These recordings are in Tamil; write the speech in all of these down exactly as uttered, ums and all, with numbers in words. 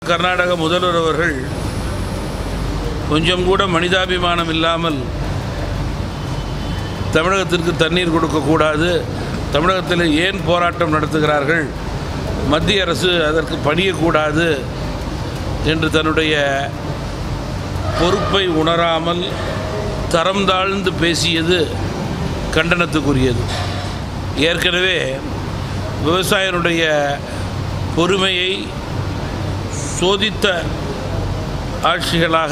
கர்நாடக முதல்வர் அவர்கள் கொஞ்சம் கூட மனிதாபிமானம் இல்லாமல் தமிழகத்திற்கு தண்ணீர் கொடுக்கக்கூடாது, தமிழகத்தில் ஏன் போராட்டம் நடத்துகிறார்கள், மத்திய அரசு அதற்கு பணியக்கூடாது என்று தன்னுடைய பொறுப்பை உணராமல் தரம் தாழ்ந்து பேசியது கண்டனத்துக்குரியது. ஏற்கனவே விவசாயினுடைய பொறுமையை சோதித்த ஆட்சிகளாக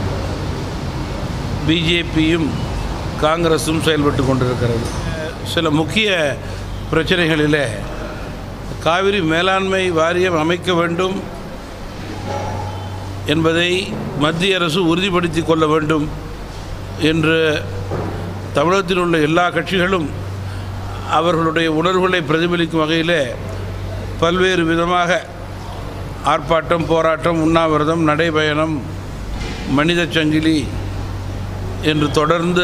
பிஜேபியும் காங்கிரஸும் செயல்பட்டு கொண்டிருக்கிறது. சில முக்கிய பிரச்சனைகளிலே காவிரி மேலாண்மை வாரியம் அமைக்க வேண்டும் என்பதை மத்திய அரசு உறுதிப்படுத்தி கொள்ள வேண்டும் என்று தமிழகத்தில் உள்ள எல்லா கட்சிகளும் அவர்களுடைய உணர்வுகளை பிரதிபலிக்கும் வகையில் பல்வேறு விதமாக ஆர்ப்பாட்டம், போராட்டம், உண்ணாவிரதம், நடைபயணம், மனித சங்கிலி என்று தொடர்ந்து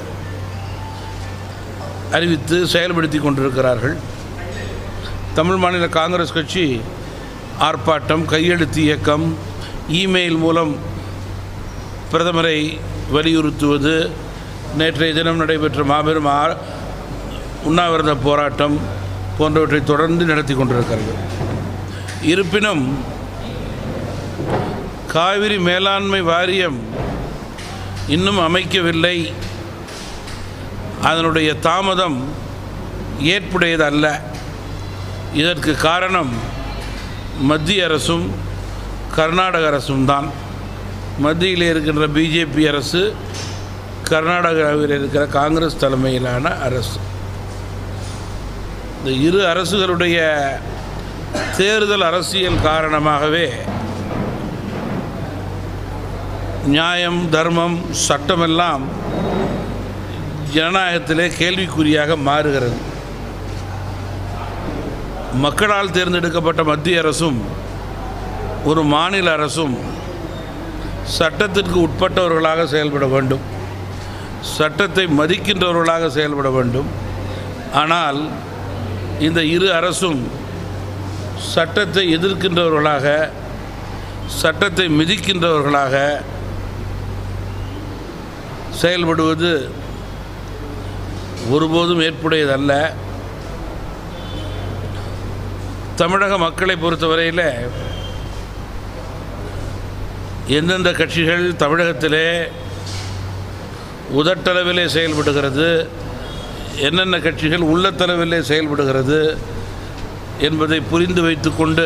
அறிவித்து செயல்படுத்தி கொண்டிருக்கிறார்கள். தமிழ் மாநில காங்கிரஸ் கட்சி ஆர்ப்பாட்டம், கையெழுத்து இயக்கம், இமெயில் மூலம் பிரதமரை வலியுறுத்துவது, நேற்றைய தினம் நடைபெற்ற மாபெரும் உண்ணாவிரத போராட்டம் போன்றவற்றை தொடர்ந்து நடத்தி கொண்டிருக்கிறது. இருப்பினும் காவிரி மேலாண்மை வாரியம் இன்னும் அமைக்கவில்லை. அதனுடைய தாமதம் ஏற்புடையதல்ல. இதற்கு காரணம் மத்திய அரசும் கர்நாடக அரசும் தான். மத்தியில் இருக்கின்ற பிஜேபி அரசு, கர்நாடகாவில் இருக்கிற காங்கிரஸ் தலைமையிலான அரசு. இந்த இரு அரசுகளுடைய தேர்தல் அரசியல் காரணமாகவே நியாயம், தர்மம், சட்டமெல்லாம் ஜனநாயகத்திலே கேள்விக்குறியாக மாறுகிறது. மக்களால் தேர்ந்தெடுக்கப்பட்ட மத்திய அரசும் ஒரு மாநில அரசும் சட்டத்திற்கு உட்பட்டவர்களாக செயல்பட வேண்டும், சட்டத்தை மதிக்கின்றவர்களாக செயல்பட வேண்டும். ஆனால் இந்த இரு அரசும் சட்டத்தை எதிர்க்கின்றவர்களாக, சட்டத்தை மிதிக்கின்றவர்களாக செயல்படுவது ஒருபோதும் ஏற்புடையதல்ல. தமிழக மக்களை பொறுத்தவரையில் எந்தெந்த கட்சிகள் தமிழகத்திலே உதட்டளவிலே செயல்படுகிறது, என்னென்ன கட்சிகள் உள்ளத்தளவிலே செயல்படுகிறது என்பதை புரிந்து வைத்துக்கொண்டு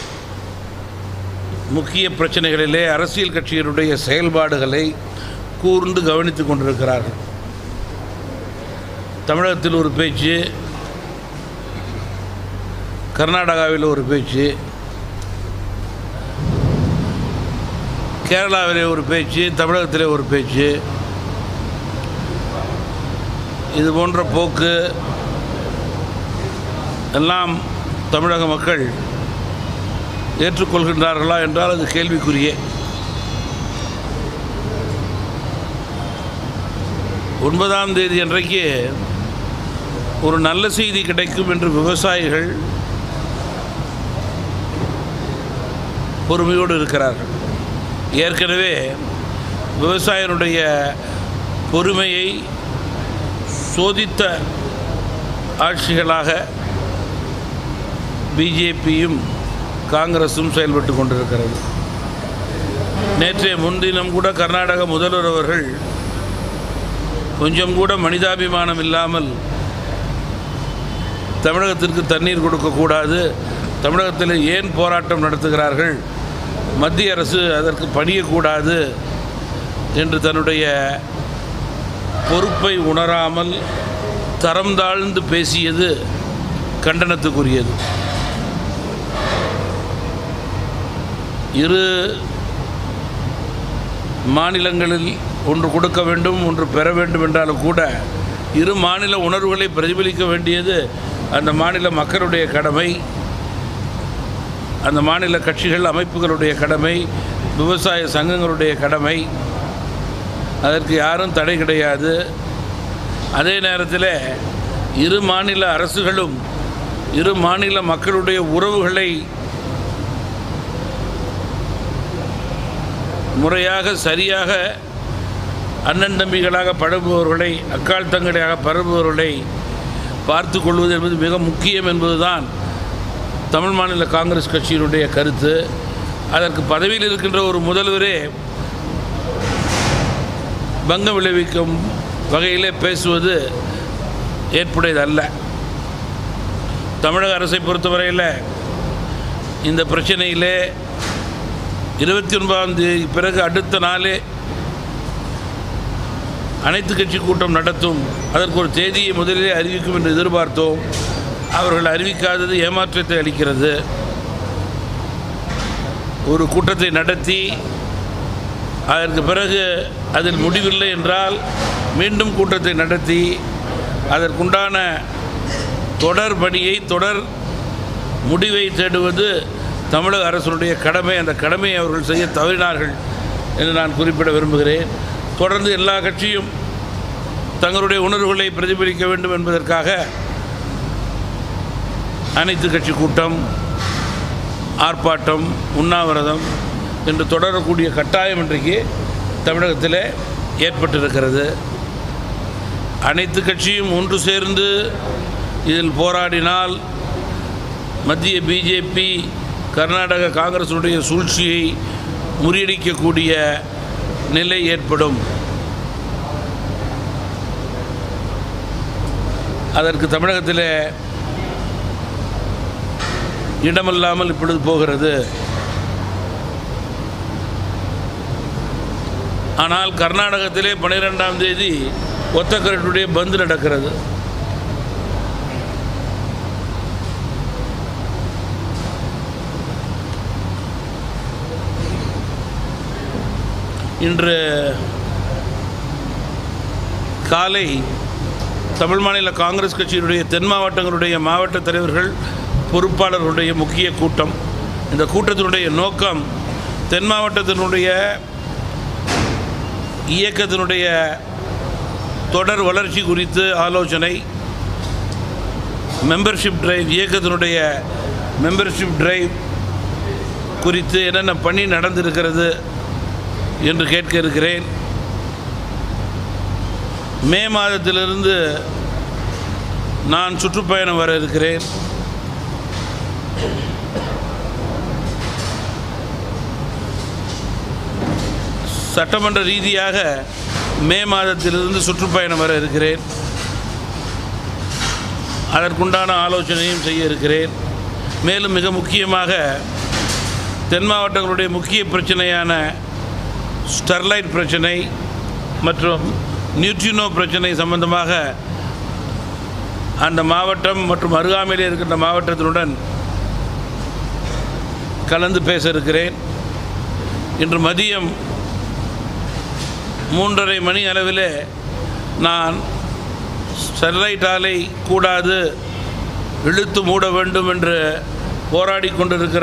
முக்கிய பிரச்சனைகளிலே அரசியல் கட்சிகளுடைய செயல்பாடுகளை கூர்ந்து கவனித்து கொண்டிருக்கிறார்கள். தமிழகத்தில் ஒரு பேச்சு, கர்நாடகாவில் ஒரு பேச்சு, கேரளாவிலே ஒரு பேச்சு, தமிழகத்திலே ஒரு பேச்சு. இது போன்ற போக்கு எல்லாம் தமிழக மக்கள் ஏற்றுக்கொள்கின்றார்களா என்றால் அது கேள்விக்குரிய. ஒன்பதாம் தேதி அன்றைக்கு ஒரு நல்ல செய்தி கிடைக்கும் என்று விவசாயிகள் பொறுமையோடு இருக்கிறார்கள். ஏற்கனவே விவசாயினுடைய பொறுமையை சோதித்த ஆட்சிகளாக பிஜேபியும் காங்கிரஸும் செயல்பட்டு கொண்டிருக்கிறது. நேற்றைய முன்தினம் கூட கர்நாடக முதல்வர் அவர்கள் கொஞ்சம் கூட மனிதாபிமானம் இல்லாமல் தமிழகத்திற்கு தண்ணீர் கொடுக்கக்கூடாது, தமிழகத்தில் ஏன் போராட்டம் நடத்துகிறார்கள், மத்திய அரசு அதற்கு பணியக்கூடாது என்று தன்னுடைய பொறுப்பை உணராமல் தரம் தாழ்ந்து பேசியது கண்டனத்துக்குரியது. இரு மாநிலங்களில் ஒன்று கொடுக்க வேண்டும், ஒன்று பெற வேண்டும் என்றாலும் கூட இரு மாநில உணர்வுகளை பிரதிபலிக்க வேண்டியது அந்த மாநில மக்களுடைய கடமை, அந்த மாநில கட்சிகள் அமைப்புகளுடைய கடமை, விவசாய சங்கங்களுடைய கடமை. அதற்கு யாரும் தடை கிடையாது. அதே நேரத்தில் இரு மாநில அரசுகளும் இரு மாநில மக்களுடைய உறவுகளை முறையாக சரியாக அண்ணன் தம்பிகளாக பழகுபவர்களை, அக்கால் தங்களையாக பரவுபவர்களை பார்த்து கொள்வது என்பது மிக முக்கியம் என்பதுதான் தமிழ் மாநில காங்கிரஸ் கட்சியினுடைய கருத்து. அதற்கு பதவியில் இருக்கின்ற ஒரு முதல்வரே பங்கம் விளைவிக்கும் வகையிலே பேசுவது ஏற்புடையதல்ல. தமிழக அரசை பொறுத்தவரையில் இந்த பிரச்சனையிலே இருபத்தி ஒன்பதாம் தேதி பிறகு அடுத்த நாளே அனைத்து கட்சி கூட்டம் நடத்தும், அதற்கு ஒரு தேதியை முதலிலே அறிவிக்கும் என்று எதிர்பார்த்தோம். அவர்கள் அறிவிக்காதது ஏமாற்றத்தை அளிக்கிறது. ஒரு கூட்டத்தை நடத்தி அதற்கு பிறகு அதில் முடிவில்லை என்றால் மீண்டும் கூட்டத்தை நடத்தி அதற்குண்டான தொடர் பணியை, தொடர் முடிவை தேடுவது தமிழக அரசுடைய கடமை. அந்த கடமையை அவர்கள் செய்ய தவறினார்கள் என்று நான் குறிப்பிட விரும்புகிறேன். தொடர்ந்து எல்லா கட்சியும் தங்களுடைய உணர்வுகளை பிரதிபலிக்க வேண்டும் என்பதற்காக அனைத்து கட்சி கூட்டம், ஆர்ப்பாட்டம், உண்ணாவிரதம் என்று தொடரக்கூடிய கட்டாயம் இன்றைக்கு தமிழகத்தில் ஏற்பட்டிருக்கிறது. அனைத்து கட்சியும் ஒன்று சேர்ந்து இதில் போராடினால் மத்திய பிஜேபி, கர்நாடக காங்கிரசுடைய சூழ்ச்சியை முறியடிக்கக்கூடிய நிலை ஏற்படும். அதற்கு தமிழகத்தில் இடமில்லாமல் இப்பொழுது போகிறது. ஆனால் கர்நாடகத்திலே பன்னிரெண்டாம் தேதி ஒத்தக்கரட்டுடைய பந்து நடக்கிறது. இன்று காலை தமிழ் மாநில காங்கிரஸ் கட்சியினுடைய தென் மாவட்டங்களுடைய மாவட்ட தலைவர்கள், பொறுப்பாளர்களுடைய முக்கிய கூட்டம். இந்த கூட்டத்தினுடைய நோக்கம் தென் மாவட்டத்தினுடைய இயக்கத்தினுடைய தொடர் வளர்ச்சி குறித்து ஆலோசனை, மெம்பர்ஷிப் டிரைவ், இயக்கத்தினுடைய மெம்பர்ஷிப் டிரைவ் குறித்து என்னென்ன பணி நடந்திருக்கிறது என்று கேட்க இருக்கிறேன். மே மாதத்திலிருந்து நான் சுற்றுப்பயணம் வர இருக்கிறேன். சட்டமன்ற ரீதியாக மே மாதத்திலிருந்து சுற்றுப்பயணம் வர இருக்கிறேன். அதற்குண்டான ஆலோசனையும் செய்ய இருக்கிறேன். மேலும் மிக முக்கியமாக தென் மாவட்டங்களுடைய முக்கிய பிரச்சனையான ஸ்டெர்லைட் பிரச்சனை மற்றும் நியூட்ரினோ பிரச்சனை சம்பந்தமாக அந்த மாவட்டம் மற்றும் அருகாமையிலே இருக்கின்ற மாவட்டத்தினுடன் கலந்து பேச இருக்கிறேன். இன்று மதியம் மூன்றரை மணி அளவில் நான் ஸ்டெர்லைட் ஆலை கூடாது, இழுத்து மூட வேண்டும் என்று போராடி கொண்டிருக்கிற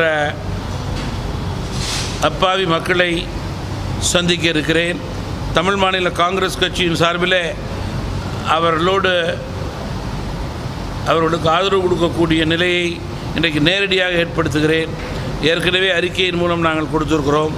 அப்பாவி மக்களை சந்திக்க இருக்கிறேன். தமிழ் மாநில காங்கிரஸ் கட்சியின் சார்பில் அவர்களோடு அவர்களுக்கு ஆதரவு கொடுக்கக்கூடிய நிலையை இன்றைக்கு நேரடியாக ஏற்படுத்துகிறேன். ஏற்கனவே அறிக்கையின் மூலம் நாங்கள் கொடுத்திருக்கிறோம்.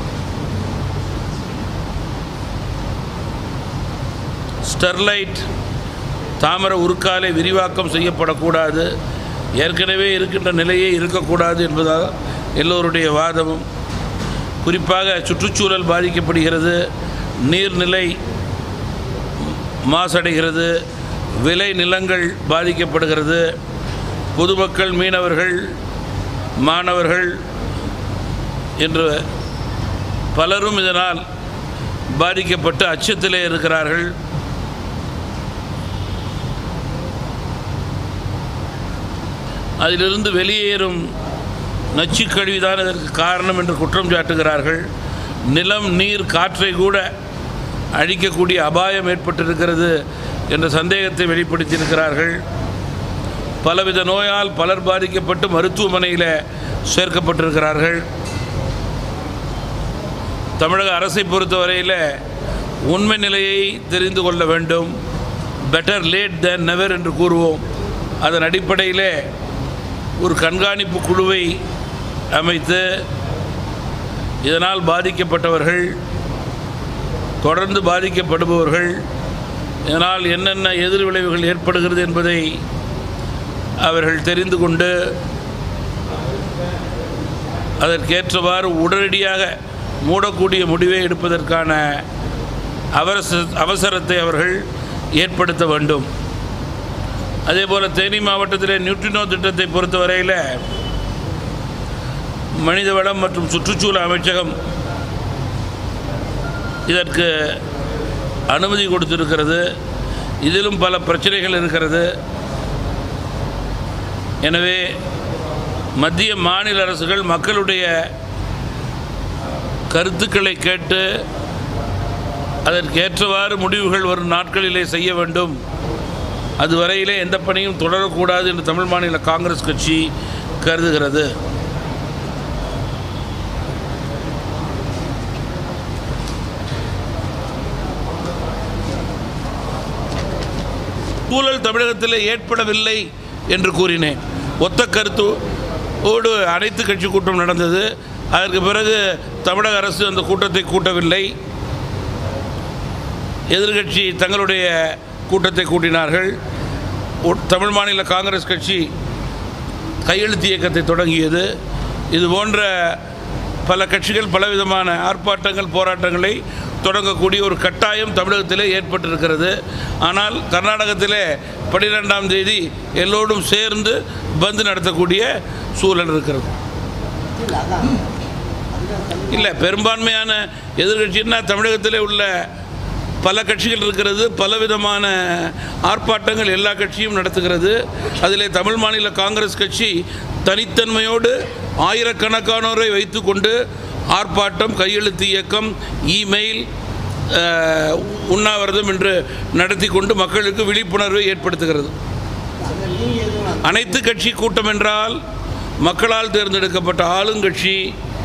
ஸ்டெர்லைட் தாமிர உருக்காலை விரிவாக்கம் செய்யப்படக்கூடாது, ஏற்கனவே இருக்கின்ற நிலையே இருக்கக்கூடாது என்பதால் எல்லோருடைய வாதமும். குறிப்பாக சுற்றுச்சூழல் பாதிக்கப்படுகிறது, நீர்நிலை மாசடைகிறது, விளை நிலங்கள் பாதிக்கப்படுகிறது, பொதுமக்கள், மீனவர்கள், மாணவர்கள் என்று பலரும் இதனால் பாதிக்கப்பட்டு அச்சத்திலே இருக்கிறார்கள். அதிலிருந்து வெளியேறும் நச்சுக்கழிவுதான் இதற்கு காரணம் என்று குற்றம் சாட்டுகிறார்கள். நிலம், நீர், காற்றை கூட அழிக்கக்கூடிய அபாயம் ஏற்பட்டிருக்கிறது என்ற சந்தேகத்தை வெளிப்படுத்தியிருக்கிறார்கள். பலவித நோயால் பலர் பாதிக்கப்பட்டு மருத்துவமனையில் சேர்க்கப்பட்டிருக்கிறார்கள். தமிழக அரசை பொறுத்தவரையில் உண்மை நிலையை தெரிந்து கொள்ள வேண்டும். பெட்டர் லேட் தேன் நெவர் என்று கூறுவோம். அதன் அடிப்படையில் ஒரு கண்காணிப்பு குழுவை அமைத்து இதனால் பாதிக்கப்பட்டவர்கள், தொடர்ந்து பாதிக்கப்படுபவர்கள், இதனால் என்னென்ன எதிர்விளைவுகள் ஏற்படுகிறது என்பதை அவர்கள் தெரிந்து கொண்டு அதற்கேற்றவாறு உடனடியாக மூடக்கூடிய முடிவை எடுப்பதற்கான அவசர அவசரத்தை அவர்கள் ஏற்படுத்த வேண்டும். அதேபோல் தேனி மாவட்டத்தில் நியூட்ரினோ திட்டத்தை பொறுத்தவரையில் மனிதவளம் மற்றும் சுற்றுச்சூழல் அமைச்சகம் இதற்கு அனுமதி கொடுத்திருக்கிறது. இதிலும் பல பிரச்சனைகள் இருக்கிறது. எனவே மத்திய மாநில அரசுகள் மக்களுடைய கருத்துக்களை கேட்டு அதற்கேற்றவாறு முடிவுகள் வரும் நாட்களிலே செய்ய வேண்டும். அதுவரையிலே எந்த பணியும் தொடரக்கூடாது என்று தமிழ் மாநில காங்கிரஸ் கட்சி கருதுகிறது. சூழல் தமிழகத்தில் ஏற்படவில்லை என்று கூறினேன். ஒத்த கருத்தோடு அனைத்து கட்சி கூட்டம் நடந்தது. அதற்கு பிறகு தமிழக அரசு அந்த கூட்டத்தை கூட்டவில்லை. எதிர்கட்சி தங்களுடைய கூட்டத்தை கூட்டினார்கள். தமிழ் மாநில காங்கிரஸ் கட்சி கையெழுத்து இயக்கத்தை தொடங்கியது. இது போன்ற பல கட்சிகள் பலவிதமான ஆர்ப்பாட்டங்கள், போராட்டங்களை தொடங்கக்கூடிய ஒரு கட்டாயம் தமிழகத்திலே ஏற்பட்டிருக்கிறது. ஆனால் கர்நாடகத்திலே பன்னிரெண்டாம் தேதி எல்லோரும் சேர்ந்து பந்து நடத்தக்கூடிய சூழல் இருக்கிறது. இல்லை, பெரும்பான்மையான எதிர்கட்சின்னா தமிழகத்திலே உள்ள பல கட்சிகள் இருக்கிறது. பலவிதமான ஆர்ப்பாட்டங்கள் எல்லா கட்சியும் நடத்துகிறது. அதில் தமிழ் மாநில காங்கிரஸ் கட்சி தனித்தன்மையோடு ஆயிரக்கணக்கானோரை வைத்து கொண்டு ஆர்ப்பாட்டம், கையெழுத்து இயக்கம், இமெயில், உண்ணாவிரதம் என்று நடத்தி கொண்டு மக்களுக்கு விழிப்புணர்வை ஏற்படுத்துகிறது. அனைத்து கட்சி கூட்டம் என்றால் மக்களால் தேர்ந்தெடுக்கப்பட்ட ஆளுங்கட்சி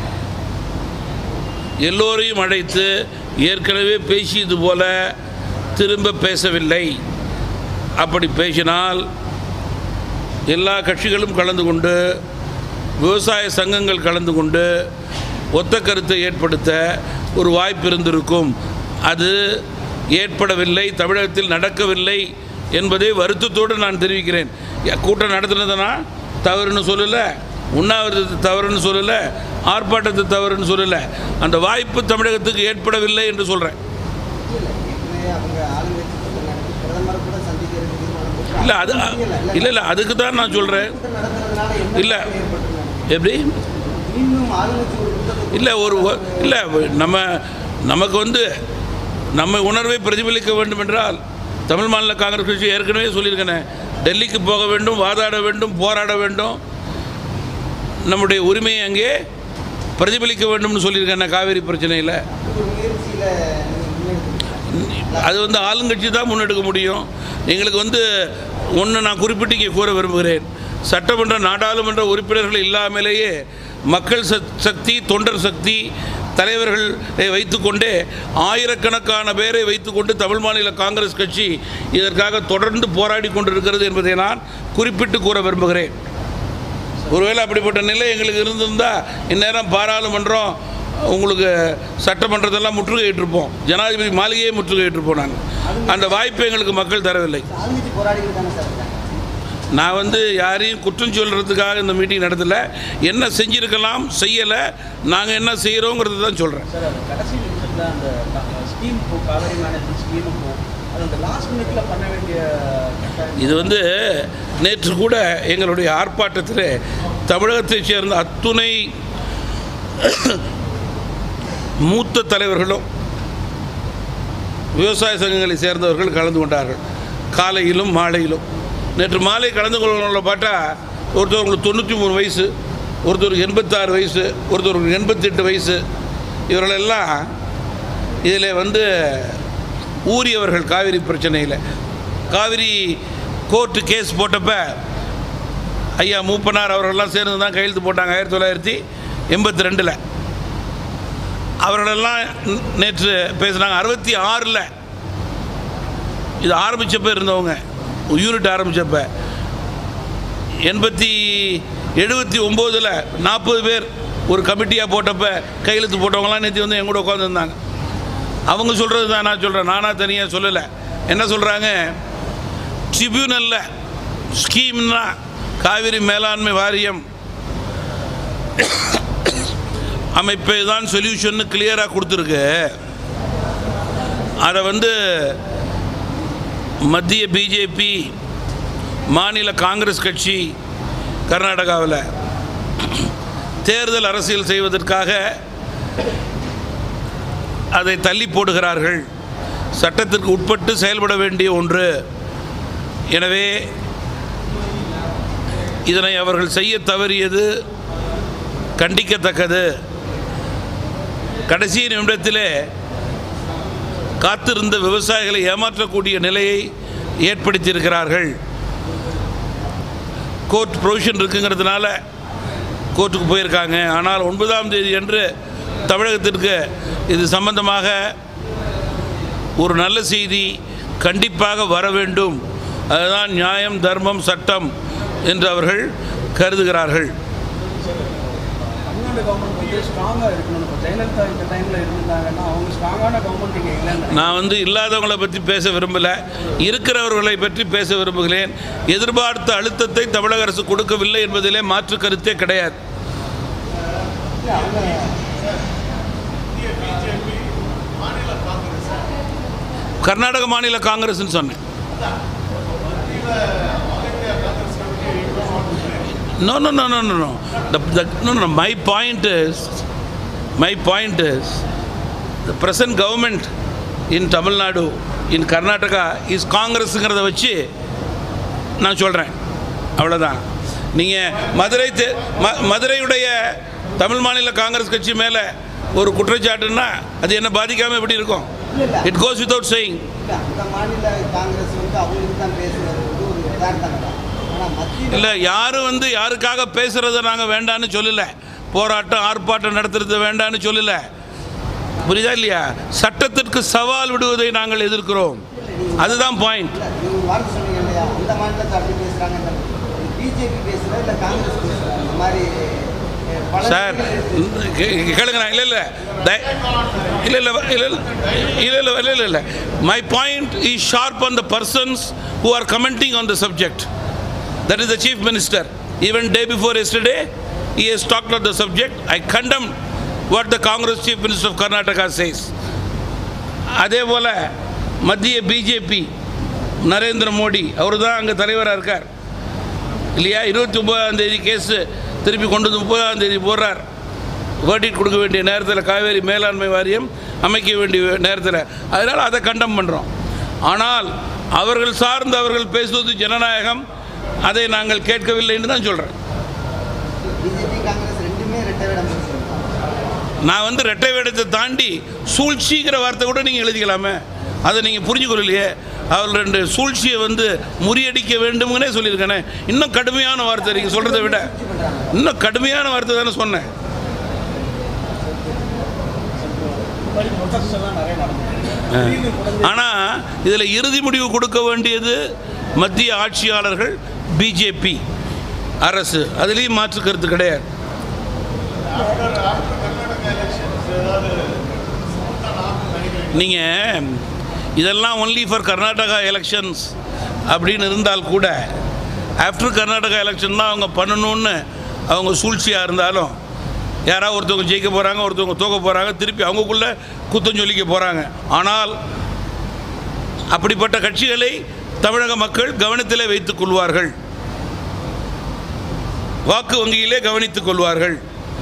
எல்லோரையும் அழைத்து ஏற்கனவே பேசியது போல திரும்ப பேசவில்லை. அப்படி பேசினால் எல்லா கட்சிகளும் கலந்து கொண்டு, விவசாய சங்கங்கள் கலந்து கொண்டு ஒத்த கருத்தை ஏற்படுத்த ஒரு வாய்ப்பு இருந்திருக்கும். அது ஏற்படவில்லை, தமிழகத்தில் நடக்கவில்லை என்பதை வருத்தத்தோடு நான் தெரிவிக்கிறேன். கூட்டம் நடத்துனதுனா தவறுன்னு சொல்லலை, உண்ணாவிரதத்தை தவறுன்னு சொல்லலை, ஆர்ப்பாட்டத்தை தவறுன்னு சொல்லலை. அந்த வாய்ப்பு தமிழகத்துக்கு ஏற்படவில்லை என்று சொல்கிறேன். இல்லை அது இல்லை இல்லை அதுக்கு தான் நான் சொல்கிறேன். இல்லை எப்படி இல்லை ஒரு இல்லை நம்ம நமக்கு வந்து நம்ம உணர்வை பிரதிபலிக்க வேண்டும் என்றால் தமிழ் மாநில காங்கிரஸ் கட்சி ஏற்கனவே சொல்லியிருக்கேன், டெல்லிக்கு போக வேண்டும், வாதாட வேண்டும், போராட வேண்டும், நம்முடைய உரிமையை அங்கே பிரதிபலிக்க வேண்டும்னு சொல்லியிருக்கேன். காவேரி பிரச்சனையில் அது வந்து ஆளுங்கட்சி தான் முன்னெடுக்க முடியும். எங்களுக்கு வந்து ஒன்று நான் குறிப்பிட்டு இங்கே கூற விரும்புகிறேன். சட்டமன்ற நாடாளுமன்ற உறுப்பினர்கள் இல்லாமலேயே மக்கள் சக்தி, தொண்டர் சக்தி, தலைவர்களை வைத்துக்கொண்டே ஆயிரக்கணக்கான பேரை வைத்துக்கொண்டு தமிழ் மாநில காங்கிரஸ் கட்சி இதற்காக தொடர்ந்து போராடி கொண்டிருக்கிறது என்பதை நான் குறிப்பிட்டு கூற விரும்புகிறேன். ஒருவேளை அப்படிப்பட்ட நிலை எங்களுக்கு இருந்திருந்தால் இந்நேரம் பாராளுமன்றம், உங்களுக்கு சட்டமன்றத்தெல்லாம் முற்றுகையிட்டிருப்போம், ஜனாதிபதி மாளிகையே முற்றுகையிட்டிருப்போம். நாங்கள் அந்த வாய்ப்பை எங்களுக்கு மக்கள் தரவில்லை. நான் வந்து யாரையும் குற்றம் சொல்கிறதுக்காக இந்த மீட்டிங் நடத்தலை. என்ன செஞ்சுருக்கலாம், செய்யலை, நாங்கள் என்ன செய்கிறோங்கிறது தான் சொல்கிறேன். இது வந்து நேற்று கூட எங்களுடைய ஆர்ப்பாட்டத்தில் தமிழகத்தைச் சேர்ந்த அத்துணை மூத்த தலைவர்களும் விவசாய சங்கங்களை சேர்ந்தவர்கள் கலந்து கொண்டார்கள். காலையிலும் மாலையிலும். நேற்று மாலை கலந்து கொள்வங்களை பார்த்தா ஒருத்தவங்களுக்கு தொண்ணூற்றி மூணு வயசு, ஒருத்தருக்கு எண்பத்தாறு வயசு, ஒருத்தருக்கு எண்பத்தெட்டு வயசு. இவர்களெல்லாம் இதில் வந்து ஊறியவர்கள். காவிரி பிரச்சனையில் காவிரி கோர்ட்டு கேஸ் போட்டப்போ ஐயா மூப்பனார் அவர்களெல்லாம் சேர்ந்து தான் கையெழுத்து போட்டாங்க ஆயிரத்தி தொள்ளாயிரத்தி எண்பத்தி ரெண்டில். அவர்களெல்லாம் நேற்று பேசுனாங்க. அறுபத்தி ஆறில் இது ஆரம்பித்தப்போ இருந்தவங்க, யூனிட் ஆரம்பித்தப்போ எண்பத்தி எழுபத்தி ஒம்போதில் நாற்பது பேர் ஒரு கமிட்டியாக போட்டப்போ கையெழுத்து போட்டவங்களாம் நேற்று வந்து எங்கூட உட்காந்துருந்தாங்க. அவங்க சொல்கிறது தான் நான் சொல்கிறேன், நானாக தனியாக சொல்லலை. என்ன சொல்கிறாங்க, ட்ரிபியூனலில் ஸ்கீம்னா காவிரி மேலாண்மை வாரியம் அமைப்பை தான் சொல்யூஷன் கிளியராக கொடுத்துருக்கு. அதை வந்து மத்திய பிஜேபி, மாநில காங்கிரஸ் கட்சி கர்நாடகாவில் தேர்தல் அரசியல் செய்வதற்காக அதை தள்ளி போடுகிறார்கள். சட்டத்திற்கு உட்பட்டு செயல்பட வேண்டிய ஒன்று. எனவே இதனை அவர்கள் செய்ய தவறியது கண்டிக்கத்தக்கது. கடைசி நிமிடத்திலே காத்திருந்த விவசாயிகளை ஏமாற்றக்கூடிய நிலையை ஏற்படுத்தியிருக்கிறார்கள். கோர்ட் ப்ரொவிஷன் இருக்குங்கிறதுனால கோர்ட்டுக்கு போயிருக்காங்க. ஆனால் ஒன்பதாம் தேதி அன்று தமிழகத்திற்கு இது சம்பந்தமாக ஒரு நல்ல செய்தி கண்டிப்பாக வர வேண்டும். அதுதான் நியாயம், தர்மம், சட்டம் என்று அவர்கள் கருதுகிறார்கள். நான் வந்து இல்லாதவங்களை பற்றி பேச விரும்பலை, இருக்கிறவர்களை பற்றி பேச விரும்புகிறேன். எதிர்பார்த்த அழுத்தத்தை தமிழக அரசு கொடுக்கவில்லை என்பதிலே மாற்று கருத்தே கிடையாது. கர்நாடக மாநில காங்கிரஸ் சொன்னேன். No, no, no, no, no, no. The, the, no, no. My point is, my point is, the present government in Tamilnadu, in Karnataka is Congress-ங்கிறத வச்சு நான் சொல்கிறேன். அவ்வளோதான். நீங்கள் மதுரை மதுரையுடைய தமிழ் மாநில காங்கிரஸ் கட்சி மேலே ஒரு குற்றச்சாட்டுன்னா அது என்ன பாதிக்காமல் எப்படி இருக்கும்? It goes without saying. இல்லை, யாரும் வந்து யாருக்காக பேசுகிறத நாங்கள் வேண்டான்னு சொல்லலை. போராட்டம் ஆர்ப்பாட்டம் நடத்துறது வேண்டான்னு சொல்லலை. புரியுதா இல்லையா? சட்டத்திற்கு சவால் விடுவதை நாங்கள் எதிர்க்கிறோம். அதுதான் பாயிண்ட். சார் கேளுங்க. இல்லை இல்லை இல்லை இல்லை இல்லை இல்லை இல்லை இல்லை இல்லை இல்லை my point is sharp on the persons who are commenting on the subject. That is the Chief Minister. Even day before yesterday, he has talked on the subject. I condemn what the Congress Chief Minister of Karnataka says. அதே போல் மத்திய பிஜேபி நரேந்திர மோடி அவர் தான் அங்கே தலைவராக இருக்கார் இல்லையா? இருபத்தி ஒன்பதாம் தேதி கேஸு திருப்பி கொண்டு வந்து முப்பதாம் தேதி போடுறார். வேர்டிட் கொடுக்க வேண்டிய நேரத்தில் காவேரி மேலாண்மை வாரியம் அமைக்க வேண்டிய நேரத்தில். அதனால் அதை கண்டம் பண்ணுறோம். ஆனால் அவர்கள் சார்ந்து அவர்கள் பேசுவது ஜனநாயகம், அதை நாங்கள் கேட்கவில்லை என்று தான் சொல்கிறேன். நான் வந்து ரெட்டை வேடத்தை தாண்டி சூழ்ச்சிங்கிற வார்த்தை கூட நீங்கள் எழுதிக்கலாமே, அதை நீங்கள் புரிஞ்சுக்கொள்ளலையே. அவர்கள் ரெண்டு சூழ்ச்சியை வந்து முறியடிக்க வேண்டும்னே சொல்லியிருக்கேனே. இன்னும் கடுமையான வார்த்தை நீங்கள் சொல்கிறத விட இன்னும் கடுமையான வார்த்தை தானே சொன்னேன். ஆனால் இதில் இறுதி முடிவு கொடுக்க வேண்டியது மத்திய ஆட்சியாளர்கள், பிஜேபி அரசு. அதுலேயும் மாற்று கருத்து கிடையாது. நீங்கள் இதெல்லாம் ஒன்லி ஃபார் கர்நாடகா எலெக்ஷன்ஸ் அப்படின்னு இருந்தால் கூட ஆஃப்டர் கர்நாடகா எலெக்ஷன் தான் அவங்க பண்ணணும்னு அவங்க சூழ்ச்சியாக இருந்தாலும் யாராவது ஒருத்தவங்க ஜெயிக்க போகிறாங்க, ஒருத்தவங்க தோக்க போகிறாங்க, திருப்பி அவங்களுக்குள்ளே குத்தம் சொல்லிக்க போகிறாங்க. ஆனால் அப்படிப்பட்ட கட்சிகளை தமிழக மக்கள் கவனத்திலே வைத்துக் கொள்வார்கள், வாக்கு வங்கியிலே கவனித்துக் கொள்வார்கள்.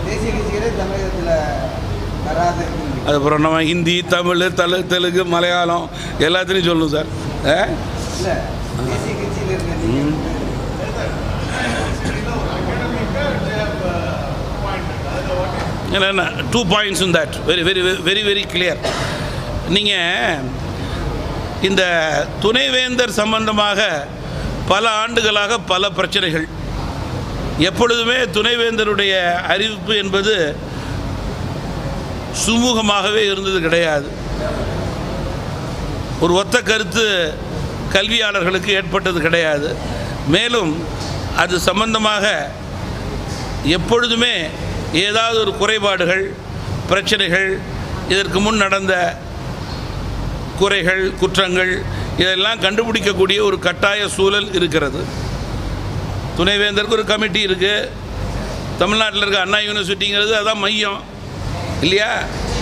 அதுக்கப்புறம் நம்ம ஹிந்தி, தமிழ், தலு தெலுங்கு, மலையாளம் எல்லாத்துலேயும் சொல்லணும் சார். என்ன two points in that very very very very clear. நீங்கள் இந்த துணைவேந்தர் சம்பந்தமாக பல ஆண்டுகளாக பல பிரச்சனைகள். எப்பொழுதுமே துணைவேந்தருடைய அறிவிப்பு என்பது சுமூகமாகவே இருந்தது கிடையாது. ஒரு ஒத்த கருத்து கல்வியாளர்களுக்கு ஏற்பட்டது கிடையாது. மேலும் அது சம்பந்தமாக எப்பொழுதுமே ஏதாவது ஒரு குறைபாடுகள், பிரச்சனைகள், இதற்கு முன் நடந்த குறைகள், குற்றங்கள் இதெல்லாம் கண்டுபிடிக்கக்கூடிய ஒரு கட்டாய சூழல் இருக்கிறது. துணைவேந்தருக்கு ஒரு கமிட்டி இருக்குது. தமிழ்நாட்டில் இருக்க அண்ணா யூனிவர்சிட்டிங்கிறது அதான் மையம் இல்லையா?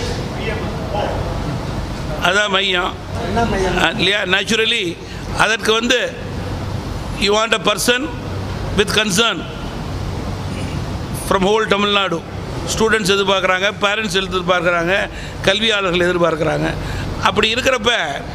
அதான் மையம் இல்லையா? நேச்சுரலி அதற்கு வந்து you want a person with concern from whole Tamil Nadu. Students எதிர்பார்க்குறாங்க, பேரண்ட்ஸ் எதிர்பார்க்குறாங்க, கல்வியாளர்கள் எதிர்பார்க்குறாங்க. அப்படி இருக்கிறப்ப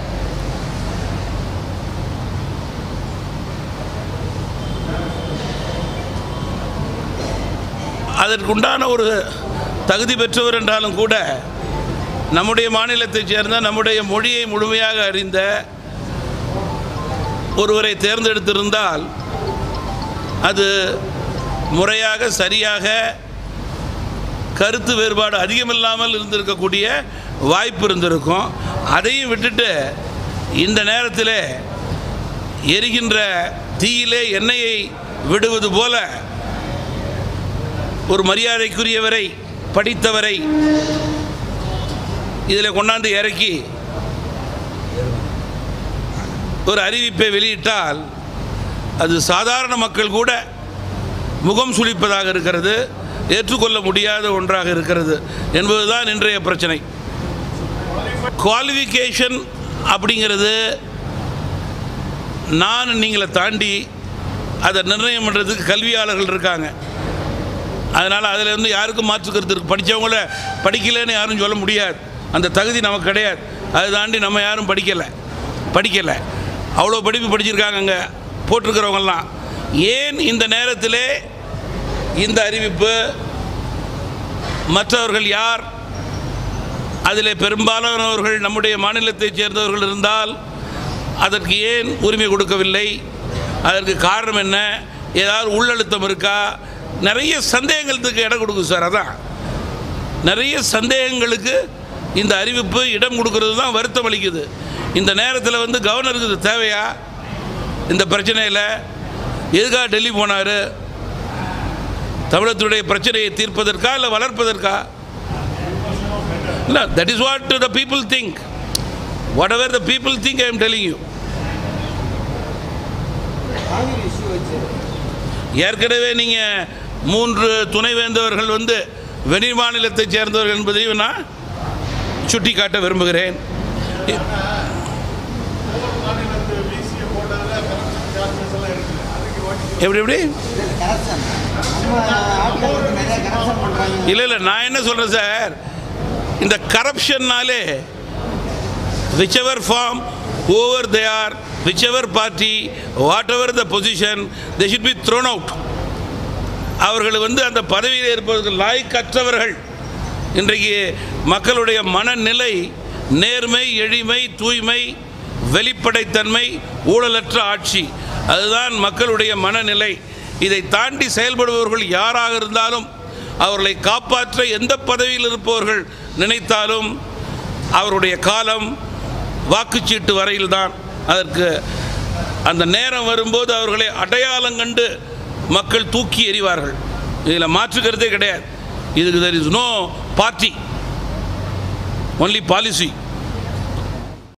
அதற்குண்டான ஒரு தகுதி பெற்றவர் என்றாலும் கூட நம்முடைய மாநிலத்தைச் சேர்ந்த, நம்முடைய மொழியை முழுமையாக அறிந்த ஒருவரை தேர்ந்தெடுத்திருந்தால் அது முறையாக, சரியாக, கருத்து வேறுபாடு அதிகமில்லாமல் இருந்திருக்கக்கூடிய வாய்ப்பு இருந்திருக்கும். அதையும் விட்டுட்டு இந்த நேரத்தில் எரிகின்ற தீயிலே எண்ணெயை விடுவது போல ஒரு மரியாதைக்குரியவரை, படித்தவரை இதில் கொண்டாந்து இறக்கி ஒரு அறிவிப்பை வெளியிட்டால் அது சாதாரண மக்கள் கூட முகம் சுளிப்பதாக இருக்கிறது, ஏற்றுக்கொள்ள முடியாத ஒன்றாக இருக்கிறது என்பதுதான் இன்றைய பிரச்சனை. குவாலிஃபிகேஷன் அப்படிங்கிறது நான் நீங்களை தாண்டி அதை நிர்ணயம் பண்ணுறதுக்கு கல்வியாளர்கள் இருக்காங்க. அதனால் அதில் வந்து யாருக்கும் மாற்றுக்கிறது இருக்குது. படித்தவங்கள படிக்கலைன்னு யாரும் சொல்ல முடியாது. அந்த தகுதி நமக்கு கிடையாது. அதை தாண்டி நம்ம யாரும் படிக்கலை படிக்கலை அவ்வளோ படிப்பு படிச்சிருக்காங்க அங்கே போட்டிருக்கிறவங்கெல்லாம். ஏன் இந்த நேரத்தில் இந்த அறிவிப்பு? மற்றவர்கள் யார்? அதில் பெரும்பாலானவர்கள் நம்முடைய மாநிலத்தைச் சேர்ந்தவர்கள் இருந்தால் அதற்கு ஏன் உரிமை கொடுக்கவில்லை? அதற்கு காரணம் என்ன? ஏதாவது உள்ளழுத்தம் இருக்கா? நிறைய சந்தேகங்களுக்கு இடம் கொடுக்குது சார். அதான் நிறைய சந்தேகங்களுக்கு இந்த அறிவிப்பு இடம் கொடுக்கறது தான் வருத்தம் அளிக்குது. இந்த நேரத்தில் வந்து கவர்னருக்கு இது தேவையா? இந்த பிரச்சனையில் எதுக்காக டெல்லி போனார்? தமிழகத்துடைய பிரச்சனையை தீர்ப்பதற்கா இல்லை வளர்ப்பதற்கா? இல்லை, that is what the people think. Whatever the people think I am telling you. ஏற்கனவே நீங்கள் மூன்று துணைவேந்தவர்கள் வந்து வெளி மாநிலத்தைச் சேர்ந்தவர்கள் என்பதையும் நான் சுட்டி காட்ட விரும்புகிறேன். எப்படி எப்படி இல்லை இல்லை நான் என்ன சொல்கிறேன் சார், இந்த கரப்ஷன்னாலே whichever form, whoever they are, whichever party, whatever the position, they should be thrown out. அவர்கள் வந்து அந்த பதவியில் இருப்பதற்கு லாய்க்கற்றவர்கள். இன்றைக்கு மக்களுடைய மனநிலை நேர்மை, எளிமை, தூய்மை, வெளிப்படைத்தன்மை, ஊழலற்ற ஆட்சி, அதுதான் மக்களுடைய மனநிலை. இதை தாண்டி செயல்படுபவர்கள் யாராக இருந்தாலும் அவர்களை காப்பாற்ற எந்த பதவியில் இருப்பவர்கள் நினைத்தாலும் அவருடைய காலம் வாக்குச்சீட்டு வரையில்தான். அதற்கு அந்த நேரம் வரும்போது அவர்களை அடையாளம் கண்டு மக்கள் தூக்கி எறிவார்கள். இதில் மாற்றுக்கிறதே கிடையாது. இதுக்கு there is no party, only policy.